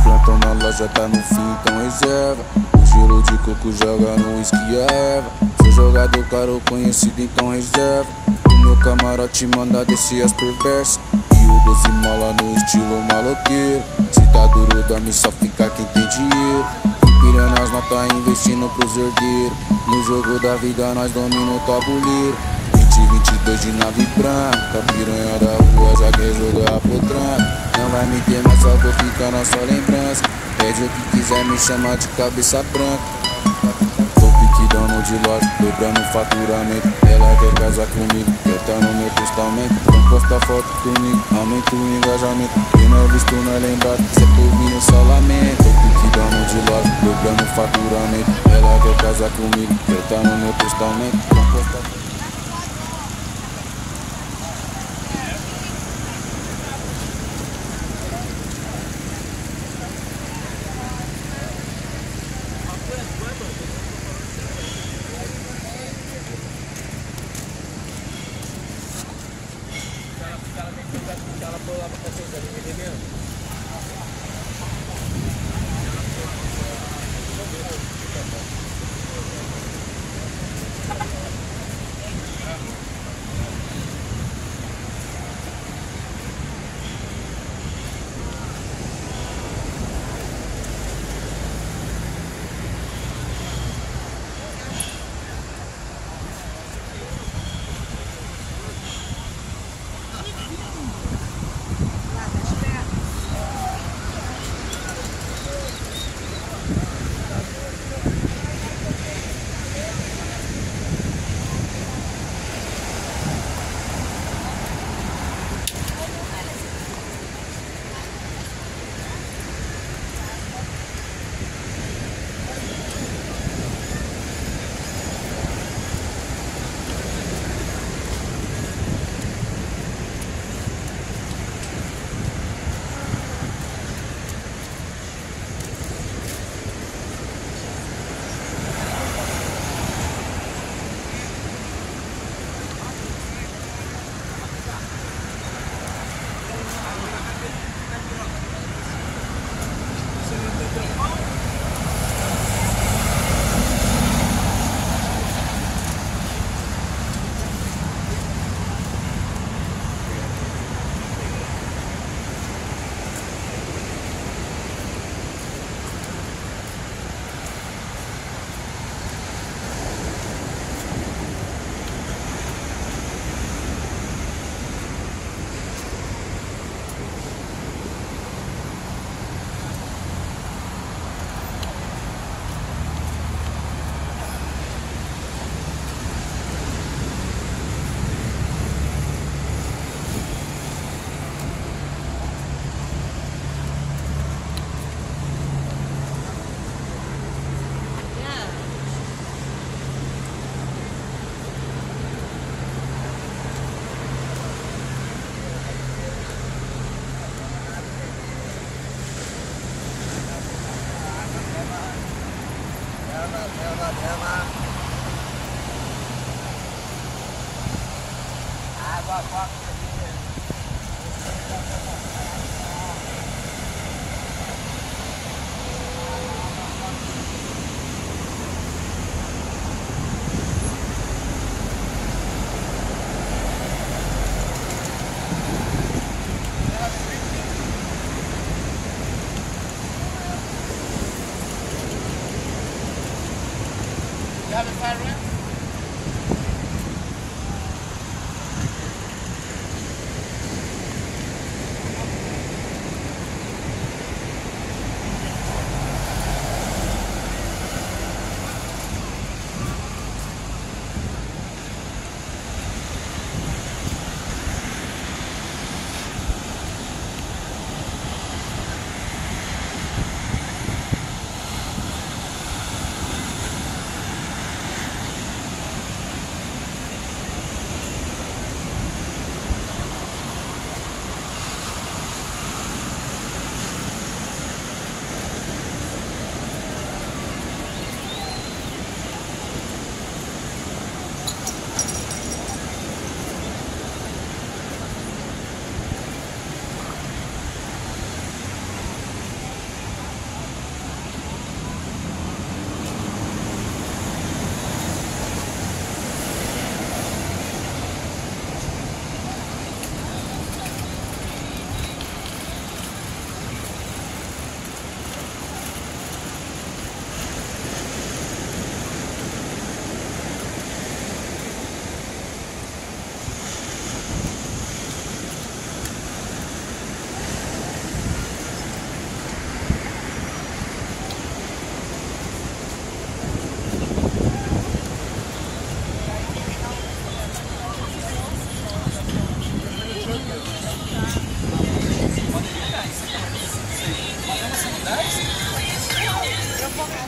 plantão na loja tá no fim, então reserva. O gelo de coco joga no uísque e a erva. Sou jogador caro conhecido, então reserva. O meu camarote manda descer as perversas. E o 12 mola no estilo maloqueiro. Se tá duro, dorme, só fica quem tem dinheiro. Empilhando as notas, investindo pros herdeiros. No jogo da vida nós domina o tabuleiro. 2022 de nave branca, piranha da rua já quer jogar a potranca. Não vai me ter, mas só vou ficar na sua lembrança. Pede o que quiser, me chama de cabeça branca. Tô piquidando de loja, dobrando faturamento. Ela quer casar comigo, quer tá no meu testamento. Não posta foto comigo, aumenta o engajamento. Quem não é visto não é lembrado, se é por mim eu só lamento. Tô piquidando de loja, dobrando faturamento. Ela quer casar comigo, quer tá no meu testamento. Não posta foto.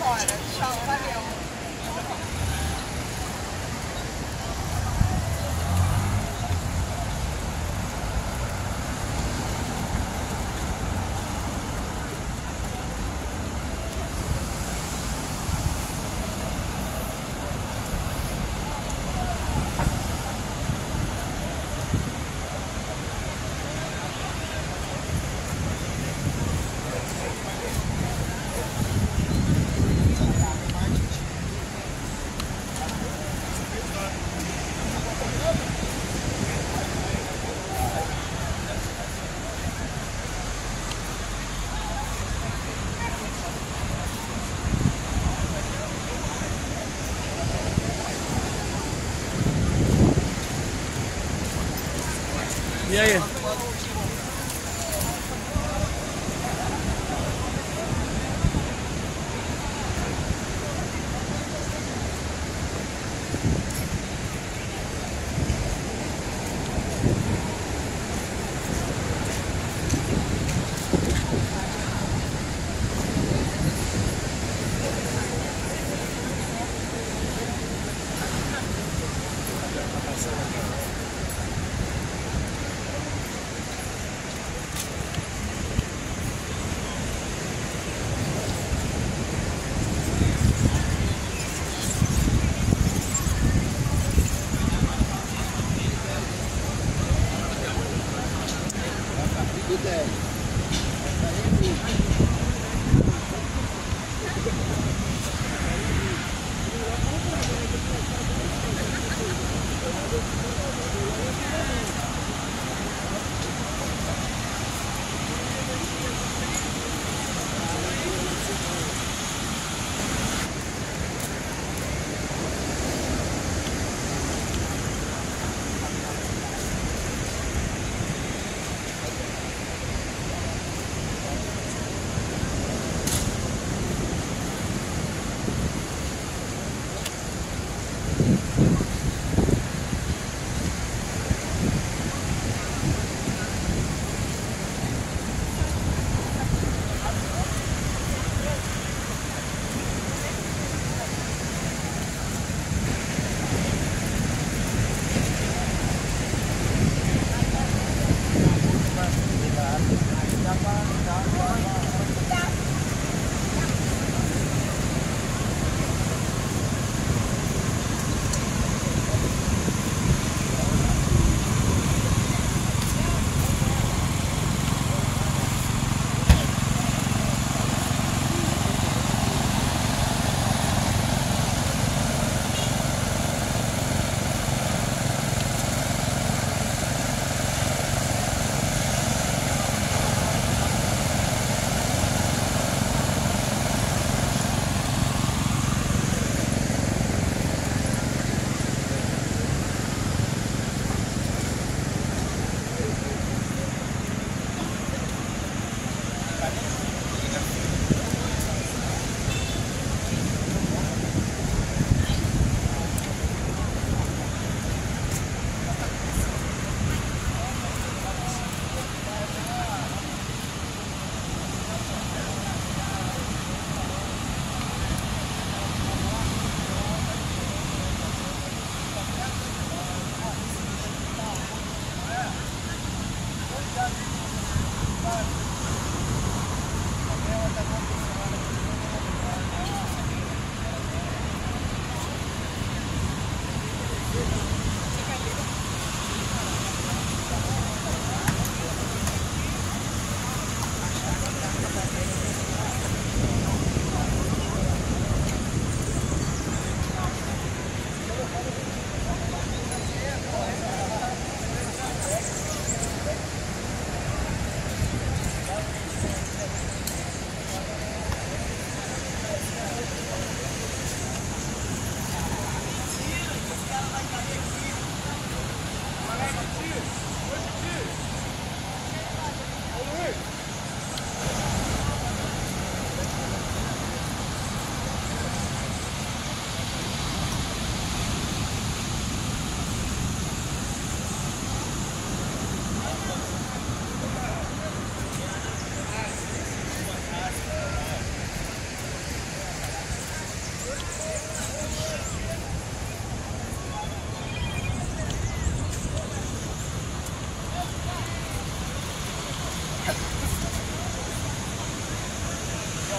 fora. Tchau, valeu. E aí?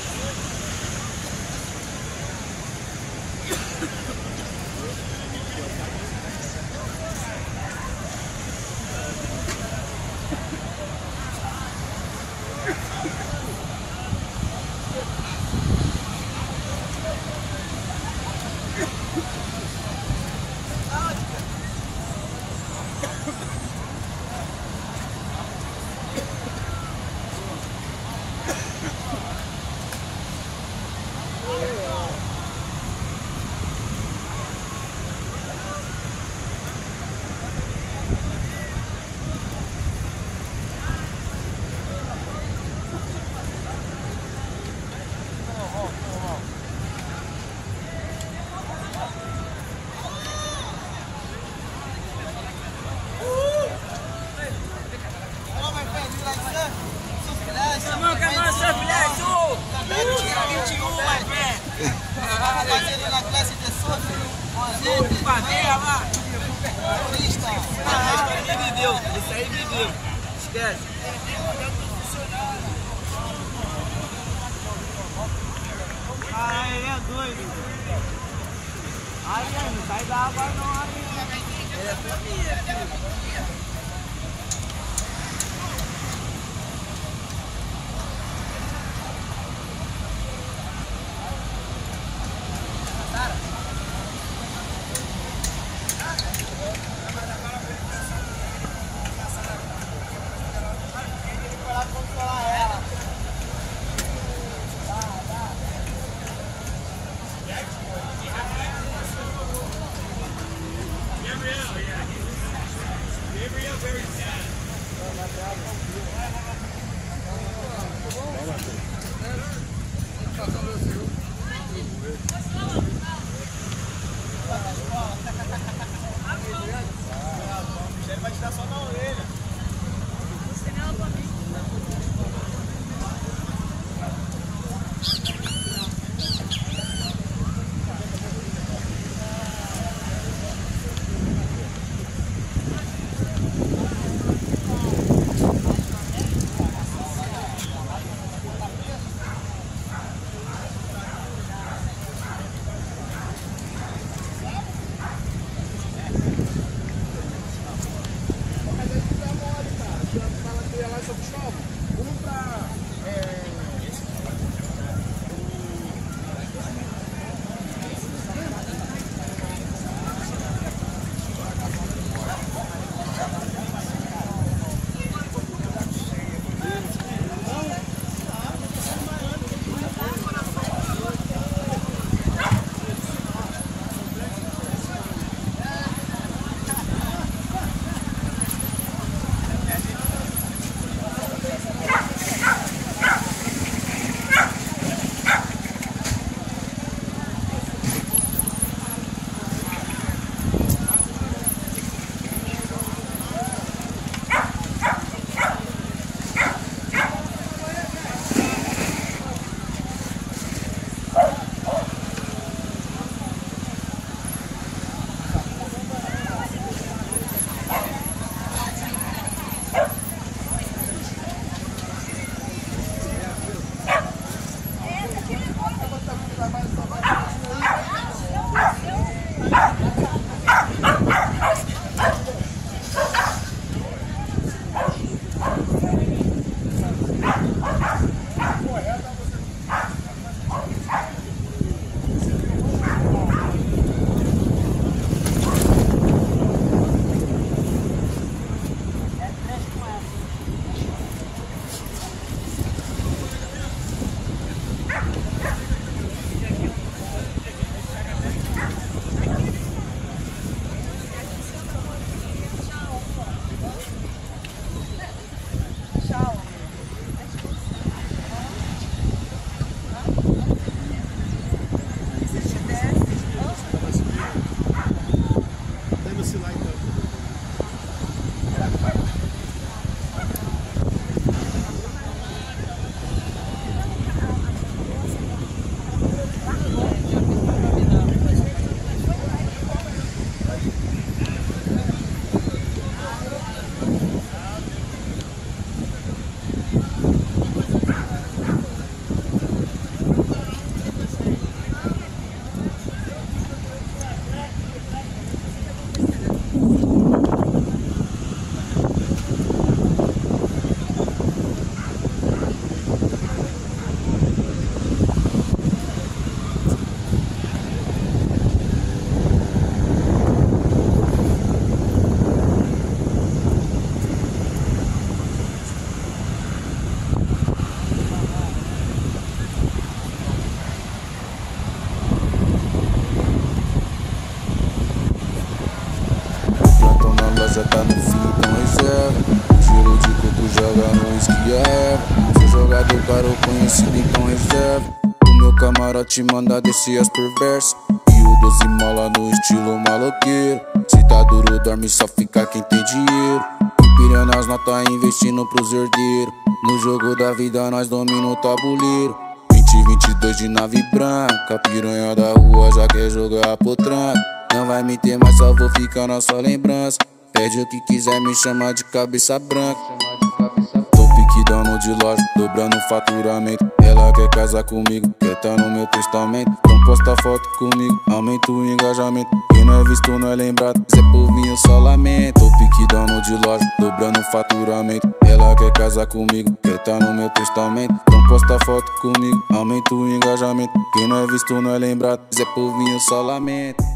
Fazendo na classe de surf, favela lá, turista. Me deu, isso aí me deu. Esquece. Ah, ele é doido. Aí, não sai da água não, aí. Ele é família. Ele vai te dar só na orelha. joga no whisky e a erva. Sou jogador caro conhecido, então reserva. O meu camarote manda descer as perversas. E o 12 mola no estilo maloqueiro. Se tá duro, dorme, só fica quem tem dinheiro. Empilhando as notas, investindo pros herdeiros. No jogo da vida nós domina o tabuleiro. 2022 de nave branca. Piranha da rua já quer jogar a potranca. Não vai me ter mais, só vou ficar na sua lembrança. Pede o que quiser, me chama de cabeça branca. Tô pique dono de loja, dobrando o faturamento. Ela quer casar comigo, quer tá no meu testamento. Então posta foto comigo, aumenta o engajamento. Quem não é visto não é lembrado, Zé Povinho só lamento. Tô pique dono de loja, dobrando o faturamento. Ela quer casar comigo, quer tá no meu testamento. Então posta foto comigo, aumenta o engajamento. Quem não é visto não é lembrado, Zé Povinho só lamento.